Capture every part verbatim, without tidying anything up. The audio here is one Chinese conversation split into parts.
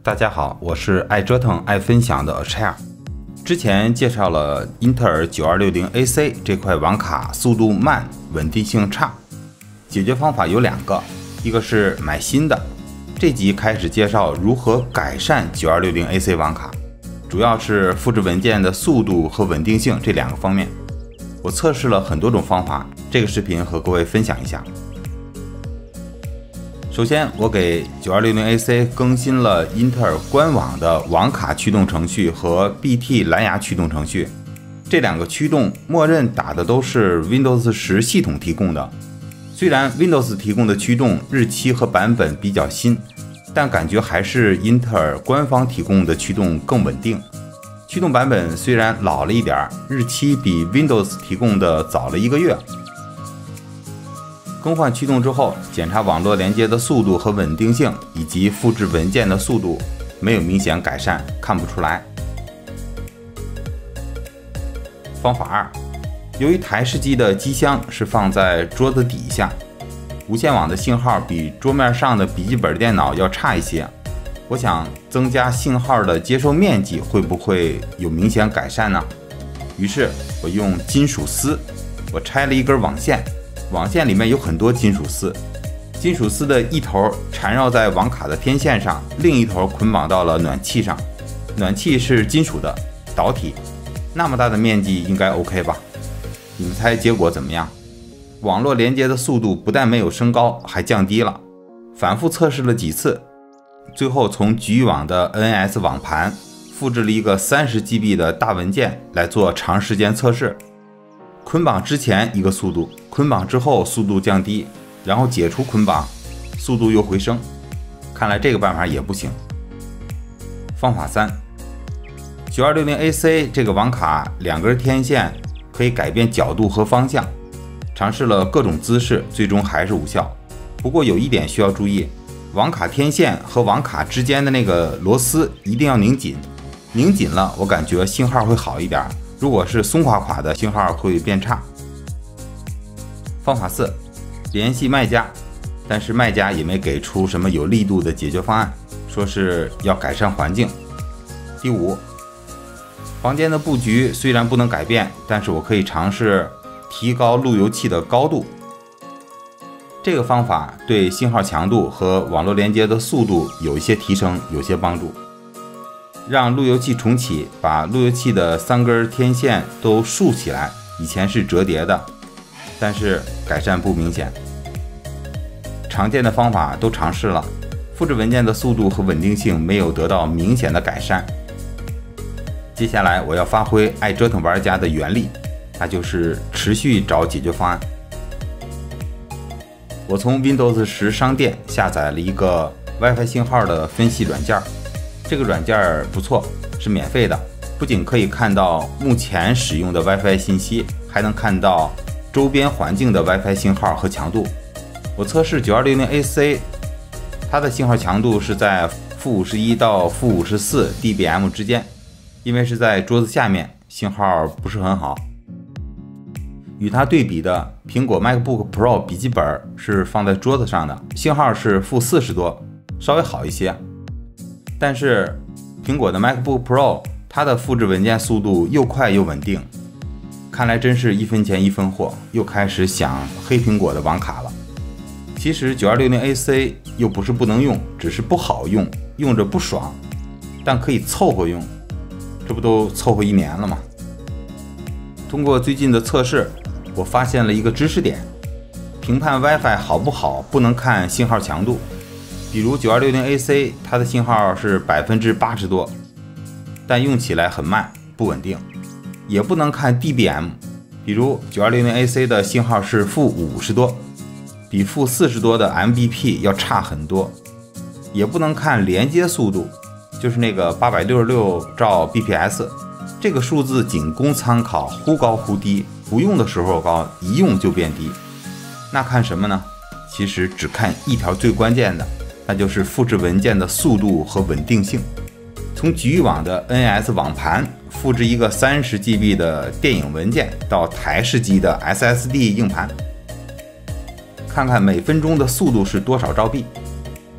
大家好，我是爱折腾爱分享的 Chair。之前介绍了英特尔九二六零 A C 这块网卡速度慢，稳定性差，解决方法有两个，一个是买新的。这集开始介绍如何改善九二六零 A C 网卡，主要是复制文件的速度和稳定性这两个方面。我测试了很多种方法，这个视频和各位分享一下。首先，我给九二六零 A C 更新了英特尔官网的网卡驱动程序和 B T 蓝牙驱动程序。这两个驱动默认打的都是 Windows 十系统提供的。虽然 Windows 提供的驱动日期和版本比较新，但感觉还是英特尔官方提供的驱动更稳定。驱动版本虽然老了一点，日期比 Windows 提供的早了一个月。更换驱动之后，检查网络连接的速度和稳定性，以及复制文件的速度，没有明显改善，看不出来。方法二，由于台式机的机箱是放在桌子底下，无线网的信号比桌面上的笔记本电脑要差一些。我想增加信号的接收面积，会不会有明显改善呢？于是我用金属丝，我拆了一根网线。网线里面有很多金属丝，金属丝的一头缠绕在网卡的天线上，另一头捆绑到了暖气上。暖气是金属的导体，那么大的面积应该 OK 吧？你们猜结果怎么样？网络连接的速度不但没有升高，还降低了。反复测试了几次，最后从局域网的 N S 网盘复制了一个 三十 G B 的大文件来做长时间测试。捆绑之前一个速度，捆绑之后速度降低，然后解除捆绑，速度又回升。看来这个办法也不行。方法三，九二六零 A C 这个网卡两根天线可以改变角度和方向，尝试了各种姿势，最终还是无效。不过有一点需要注意，网卡天线和网卡之间的那个螺丝一定要拧紧，拧紧了我感觉信号会好一点。如果是松垮垮的，信号会变差。方法四，联系卖家，但是卖家也没给出什么有力度的解决方案，说是要改善环境。第五，房间的布局虽然不能改变，但是我可以尝试提高路由器的高度。这个方法对信号强度和网络连接的速度有一些提升，有些帮助。让路由器重启，把路由器的三根天线都竖起来，以前是折叠的，但是改善不明显。常见的方法都尝试了，复制文件的速度和稳定性没有得到明显的改善。接下来我要发挥爱折腾玩家的原力，那就是持续找解决方案。我从 Windows 十商店下载了一个 WiFi 信号的分析软件。这个软件不错，是免费的，不仅可以看到目前使用的 WiFi 信息，还能看到周边环境的 WiFi 信号和强度。我测试九二六零 A C， 它的信号强度是在负五十一到负五十四 D B M 之间，因为是在桌子下面，信号不是很好。与它对比的苹果 MacBook Pro 笔记本是放在桌子上的，信号是负四十多，稍微好一些。但是苹果的 MacBook Pro 它的复制文件速度又快又稳定，看来真是一分钱一分货，又开始想黑苹果的网卡了。其实九二六零 A C 又不是不能用，只是不好用，用着不爽，但可以凑合用，这不都凑合一年了吗？通过最近的测试，我发现了一个知识点，评判 WiFi 好不好不能看信号强度。比如九二六零 A C 它的信号是百分之八十多，但用起来很慢不稳定。也不能看 D B M， 比如九二六零 A C 的信号是负五十多，比负四十多的 M B P 要差很多。也不能看连接速度，就是那个八百六十六兆 B P S， 这个数字仅供参考，忽高忽低，不用的时候高，一用就变低。那看什么呢？其实只看一条最关键的，那就是复制文件的速度和稳定性。从局域网的 N S 网盘复制一个 三十 G B 的电影文件到台式机的 S S D 硬盘，看看每分钟的速度是多少兆 B。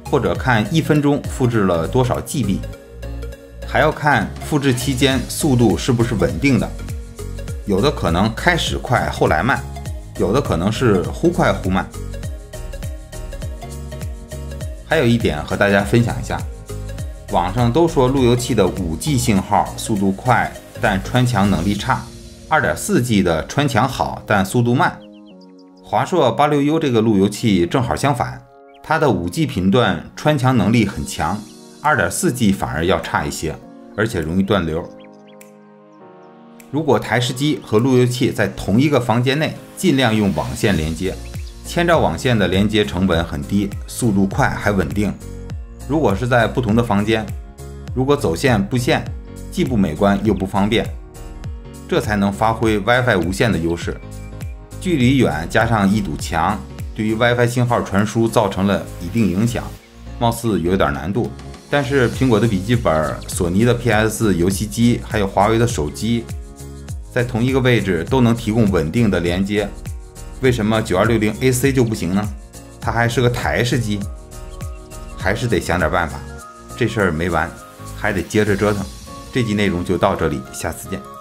或者看一分钟复制了多少 G B， 还要看复制期间速度是不是稳定的，有的可能开始快后来慢，有的可能是忽快忽慢。还有一点和大家分享一下，网上都说路由器的 五 G 信号速度快，但穿墙能力差， 二点四 G 的穿墙好，但速度慢。华硕 八六 U 这个路由器正好相反，它的 五 G 频段穿墙能力很强， 二点四 G 反而要差一些，而且容易断流。如果台式机和路由器在同一个房间内，尽量用网线连接，千兆网线的连接成本很低，速度快还稳定。如果是在不同的房间，如果走线布线，既不美观又不方便，这才能发挥 WiFi 无线的优势。距离远加上一堵墙，对于 WiFi 信号传输造成了一定影响，貌似有点难度。但是苹果的笔记本、索尼的 P S 游戏机，还有华为的手机，在同一个位置都能提供稳定的连接。为什么九二六零 A C 就不行呢？它还是个台式机，还是得想点办法。这事儿没完，还得接着折腾。这集内容就到这里，下次见。